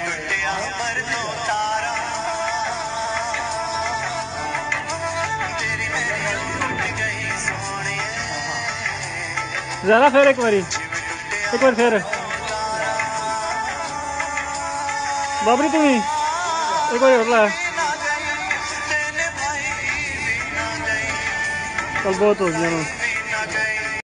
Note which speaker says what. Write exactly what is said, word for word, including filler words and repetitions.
Speaker 1: ज़्यादा फिर एक बारी एक बार फिर बाबरी तुम्हें एक बार और लाया कल बहुत हो गया ना।